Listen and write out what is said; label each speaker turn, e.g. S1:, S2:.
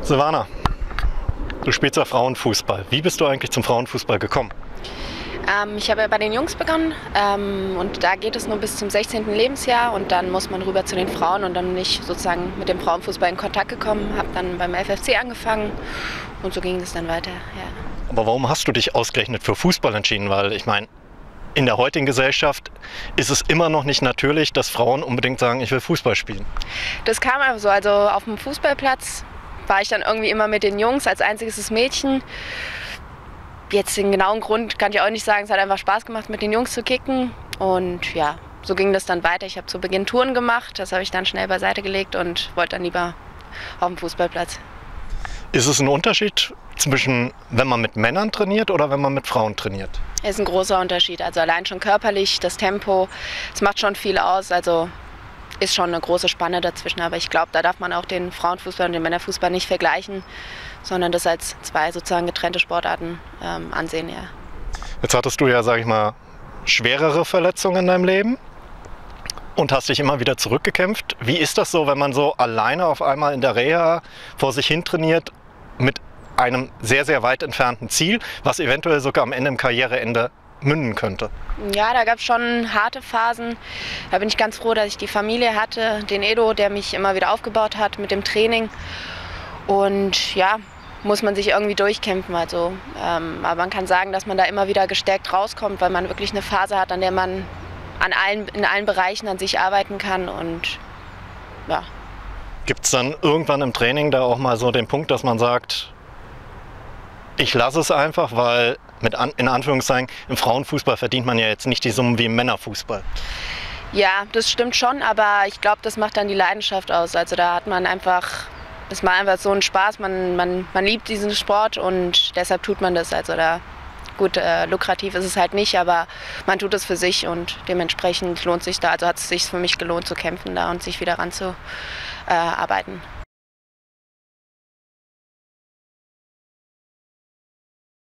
S1: Silvana, du spielst ja Frauenfußball. Wie bist du eigentlich zum Frauenfußball gekommen?
S2: Ich habe ja bei den Jungs begonnen und da geht es nur bis zum 16. Lebensjahr und dann muss man rüber zu den Frauen und dann bin ich sozusagen mit dem Frauenfußball in Kontakt gekommen, habe dann beim FFC angefangen und so ging es dann weiter. Ja.
S1: Aber warum hast du dich ausgerechnet für Fußball entschieden? Weil ich meine, in der heutigen Gesellschaft ist es immer noch nicht natürlich, dass Frauen unbedingt sagen, ich will Fußball spielen.
S2: Das kam einfach so, also auf dem Fußballplatz war ich dann irgendwie immer mit den Jungs als einziges Mädchen. Jetzt den genauen Grund kann ich auch nicht sagen, es hat einfach Spaß gemacht, mit den Jungs zu kicken und ja, so ging das dann weiter. Ich habe zu Beginn Touren gemacht, das habe ich dann schnell beiseite gelegt und wollte dann lieber auf dem Fußballplatz.
S1: Ist es ein Unterschied zwischen, wenn man mit Männern trainiert oder wenn man mit Frauen trainiert?
S2: Es ist ein großer Unterschied, also allein schon körperlich, das Tempo, es macht schon viel aus, also ist schon eine große Spanne dazwischen, aber ich glaube, da darf man auch den Frauenfußball und den Männerfußball nicht vergleichen, sondern das als zwei sozusagen getrennte Sportarten ansehen. Ja.
S1: Jetzt hattest du ja, sag ich mal, schwerere Verletzungen in deinem Leben und hast dich immer wieder zurückgekämpft. Wie ist das so, wenn man so alleine auf einmal in der Reha vor sich hin trainiert mit einem sehr, sehr weit entfernten Ziel, was eventuell sogar am Ende im Karriereende münden könnte?
S2: Ja, da gab es schon harte Phasen. Da bin ich ganz froh, dass ich die Familie hatte, den Edo, der mich immer wieder aufgebaut hat mit dem Training. Und ja, muss man sich irgendwie durchkämpfen. Also, aber man kann sagen, dass man da immer wieder gestärkt rauskommt, weil man wirklich eine Phase hat, an der man in allen Bereichen an sich arbeiten kann. Und ja.
S1: Gibt es dann irgendwann im Training da auch mal so den Punkt, dass man sagt, ich lasse es einfach, weil in Anführungszeichen im Frauenfußball verdient man ja jetzt nicht die Summen wie im Männerfußball?
S2: Ja, das stimmt schon, aber ich glaube, das macht dann die Leidenschaft aus. Also da hat man einfach, das macht einfach so einen Spaß, man liebt diesen Sport und deshalb tut man das. Also da, gut, lukrativ ist es halt nicht, aber man tut es für sich und dementsprechend lohnt sich da, also hat es sich für mich gelohnt zu kämpfen da und sich wieder ranzuarbeiten.